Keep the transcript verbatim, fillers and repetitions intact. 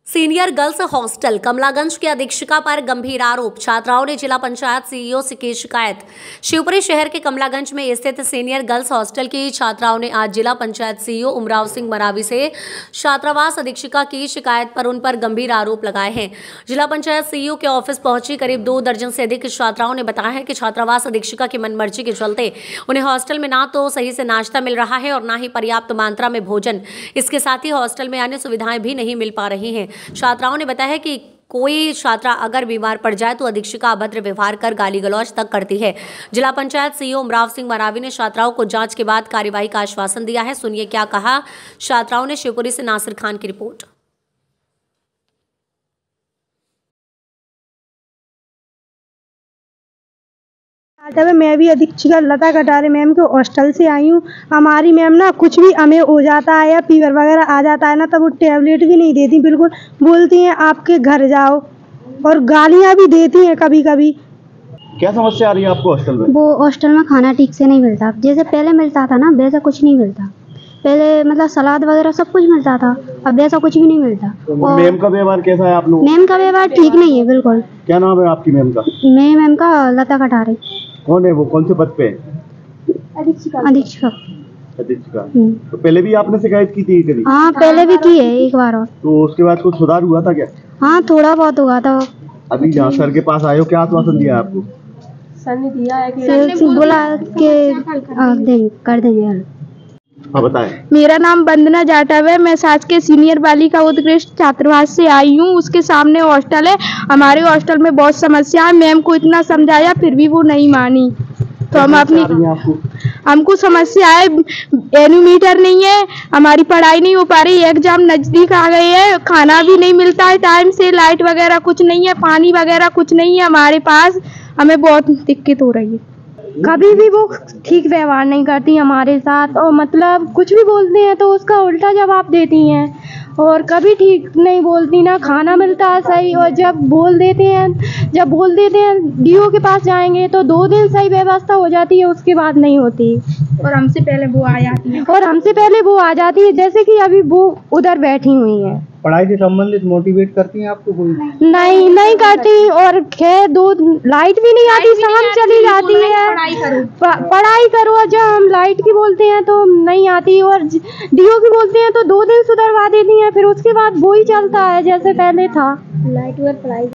Senior girls hostel Kamalaganj की अधीक्षिका पर गंभीर आरोप। छात्राओं ने जिला पंचायत सीईओ से की शिकायत। शिवपुरी शहर के कमलागंज में स्थित सीनियर गर्ल्स हॉस्टल की छात्राओं ने आज जिला पंचायत सीईओ उमराव सिंह मरावी से छात्रावास अधीक्षिका की शिकायत पर उन पर गंभीर आरोप लगाए हैं। जिला पंचायत सीईओ के ऑफिस पहुंची करीब दो दर्जन से अधिक छात्राओं ने बताया है कि छात्रावास अधीक्षिका की मनमर्जी के चलते उन्हें हॉस्टल में ना तो सही से नाश्ता मिल रहा है और ना ही पर्याप्त मात्रा में भोजन। इसके साथ ही हॉस्टल में अन्य सुविधाएं भी नहीं मिल पा रही हैं। छात्राओं ने बताया कि कोई छात्रा अगर बीमार पड़ जाए तो अधीक्षिका अभद्र व्यवहार कर गाली गलौज तक करती है। जिला पंचायत सीईओ उमराव सिंह मरावी ने छात्राओं को जांच के बाद कार्यवाही का आश्वासन दिया है। सुनिए क्या कहा छात्राओं ने। शिवपुरी से नासिर खान की रिपोर्ट। मैं भी अधीक्षिका लता कटारे मैम के हॉस्टल से आई हूँ। हमारी मैम ना कुछ भी हमें हो जाता है या फीवर वगैरह आ जाता है ना, तब वो टेबलेट भी नहीं देती, बिल्कुल बोलती हैं आपके घर जाओ और गालियाँ भी देती हैं कभी कभी। क्या समस्या आ रही है आपको हॉस्टल में? वो हॉस्टल में खाना ठीक से नहीं मिलता, जैसे पहले मिलता था ना वैसा कुछ नहीं मिलता। पहले मतलब सलाद वगैरह सब कुछ मिलता था, अब वैसा कुछ भी नहीं मिलता। तो मैम का व्यवहार कैसा है आप लोग? मैम का व्यवहार ठीक नहीं है बिल्कुल। क्या नाम है आपकी मैम का? मैं मैम का लता कटारे। कौन है वो? कौन से पद पे? अधीक्षिका। अधीक्षिका। अधीक्षिका। तो पहले भी आपने शिकायत की थी कभी? हाँ पहले भी की है एक बार और। तो उसके बाद कुछ सुधार हुआ था क्या? हाँ थोड़ा बहुत हुआ था। अभी यहाँ सर के पास आए हो, क्या आश्वासन दिया आपको? सर ने दिया है कि सर बोला के कर देंगे। हाँ बताएं। मेरा नाम वंदना जाटव है। मैं शासकीय सीनियर बालिका उत्कृष्ट छात्रावास से आई हूँ। उसके सामने हॉस्टल है। हमारे हॉस्टल में बहुत समस्या है। मैम को इतना समझाया फिर भी वो नहीं मानी। तो हम अपनी हमको समस्या है, एनुमीटर नहीं है, हमारी पढ़ाई नहीं हो पा रही, एग्जाम नजदीक आ गए हैं, खाना भी नहीं मिलता है टाइम से, लाइट वगैरह कुछ नहीं है, पानी वगैरह कुछ नहीं है हमारे पास। हमें बहुत दिक्कत हो रही है। कभी भी वो ठीक व्यवहार नहीं करती हमारे साथ और मतलब कुछ भी बोलते हैं तो उसका उल्टा जवाब देती हैं और कभी ठीक नहीं बोलती, ना खाना मिलता है सही। और जब बोल देते हैं जब बोल देते हैं डीओ के पास जाएंगे तो दो दिन सही व्यवस्था हो जाती है, उसके बाद नहीं होती और हमसे पहले वो आ जाती है और हमसे पहले वो आ जाती है जैसे कि अभी वो उधर बैठी हुई है। पढ़ाई से संबंधित मोटिवेट करती हैं आपको कोई? नहीं नहीं करती। और खैर दो लाइट भी नहीं आती, शाम चली जाती है। पढ़ाई करो पढ़ाई करो जब हम लाइट की बोलते हैं तो नहीं आती और डीओ की बोलते हैं तो दो दिन सुधरवा देती हैं, फिर उसके बाद वो ही चलता है जैसे पहले था। लाइट और पढ़ाई